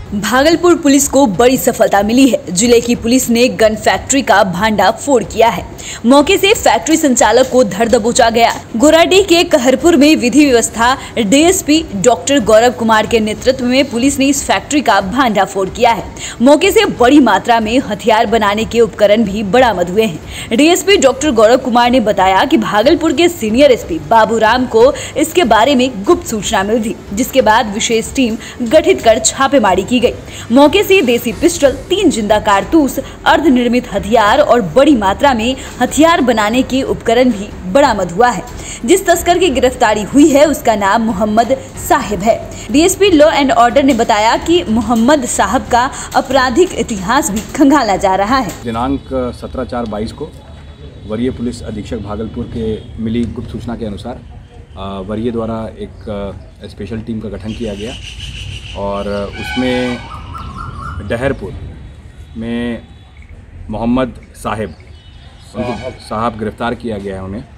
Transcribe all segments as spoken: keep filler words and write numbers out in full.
Bhagalpur police को बड़ी सफलता मिली है। जिले की पुलिस ने गन फैक्ट्री का भांडा फोड़ किया है। मौके से फैक्ट्री संचालक को धर दबोचा गया। गोराडीह के कहरपुर में विधि व्यवस्था डीएसपी डॉक्टर गौरव कुमार के नेतृत्व में पुलिस ने इस फैक्ट्री का भांडा फोड़ किया है। मौके से बड़ी मात्रा में हथियार बनाने के उपकरण भी बरामद हुए हैं। डीएसपी डॉक्टर गौरव कुमार ने बताया कि भागलपुर के सीनियर एसपी बाबूराम को इसके बारे में गुप्त सूचना मिली थी, जिसके बाद विशेष टीम गठित कर छापेमारी की गई। मौके से देसी पिस्टल, तीन जिंदा कारतूस, अर्धनिर्मित हथियार और बड़ी मात्रा में हथियार बनाने के उपकरण भी बरामद हुआ है। जिस तस्कर की गिरफ्तारी हुई है उसका नाम मोहम्मद साहिब है। डीएसपी लॉ एंड ऑर्डर ने बताया कि मोहम्मद साहब का आपराधिक इतिहास भी खंगाला जा रहा है। दिनांक सत्रह चार बाईस को वरीय पुलिस अधीक्षक भागलपुर के मिली गुप्त सूचना के अनुसार वरीय द्वारा एक स्पेशल टीम का गठन किया गया और उसमें डहरपुर में मोहम्मद साहिब साहब गिरफ्तार किया गया है उन्हें,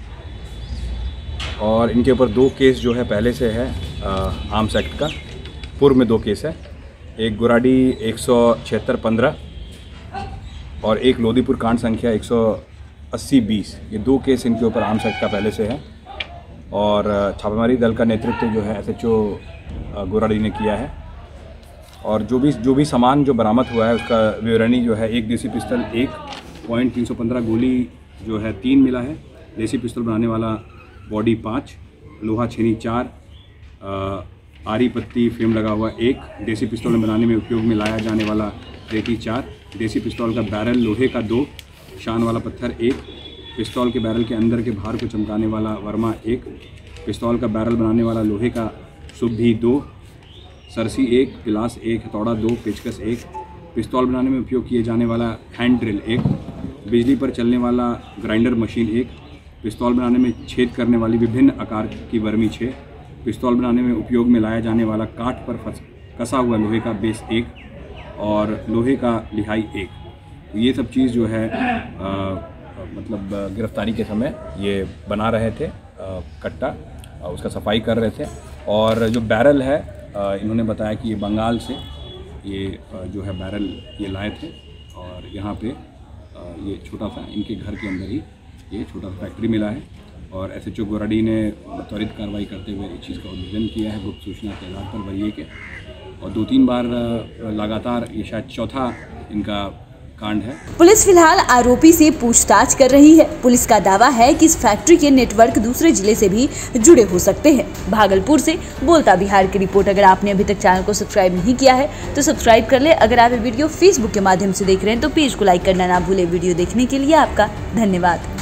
और इनके ऊपर दो केस जो है पहले से है आर्म्स एक्ट का। पूर्व में दो केस है, एक गोराडीह एक सौ छिहत्तर पंद्रह और एक लोदीपुर कांड संख्या एक सौ अस्सी बीस। ये दो केस इनके ऊपर आर्म्स एक्ट का पहले से है और छापेमारी दल का नेतृत्व जो है एसएचओ गोराडीह ने किया है। और जो भी जो भी सामान जो बरामद हुआ है उसका विवरणी जो है, एक देसी पिस्तल, एक पॉइंट तीन सौ पंद्रह गोली जो है तीन मिला है, देसी पिस्तल बनाने वाला बॉडी पाँच, लोहा छेनी चार, आरी पत्ती फ्रेम लगा हुआ एक, देसी पिस्तौल बनाने में उपयोग में लाया जाने वाला रेती चार, देसी पिस्तौल का बैरल लोहे का दो, शान वाला पत्थर एक, पिस्तौल के बैरल के अंदर के भार को चमकाने वाला वर्मा एक, पिस्तौल का बैरल बनाने वाला लोहे का सुब्भी दो, सरसी एक, पिलास एक, हथौड़ा दो, पेचकस एक, पिस्तौल बनाने में उपयोग किए जाने वाला हैंड ड्रिल एक, बिजली पर चलने वाला ग्राइंडर मशीन एक, पिस्तौल बनाने में छेद करने वाली विभिन्न आकार की वर्मी छः, पिस्तौल बनाने में उपयोग में लाया जाने वाला काठ पर फंस कसा हुआ लोहे का बेस एक और लोहे का लिहाई एक। ये सब चीज़ जो है आ, मतलब गिरफ्तारी के समय ये बना रहे थे, आ, कट्टा आ, उसका सफाई कर रहे थे। और जो बैरल है आ, इन्होंने बताया कि ये बंगाल से ये आ, जो है बैरल ये लाए थे और यहाँ पे आ, ये छोटा सा इनके घर के अंदर ही ये छोटा सा फैक्ट्री मिला है। और एसएचओ गोराडीह ने त्वरित कार्रवाई करते हुए इस चीज़ का उद्भेदन किया है गुप्त सूचना के आधार पर वरीय के, और दो तीन बार लगातार ये शायद चौथा इनका कांड है। पुलिस फिलहाल आरोपी से पूछताछ कर रही है। पुलिस का दावा है कि इस फैक्ट्री के नेटवर्क दूसरे जिले से भी जुड़े हो सकते हैं। भागलपुर से बोलता बिहार की रिपोर्ट। अगर आपने अभी तक चैनल को सब्सक्राइब नहीं किया है तो सब्सक्राइब कर ले। अगर आप ये वीडियो फेसबुक के माध्यम से देख रहे हैं तो पेज को लाइक करना ना भूले। वीडियो देखने के लिए आपका धन्यवाद।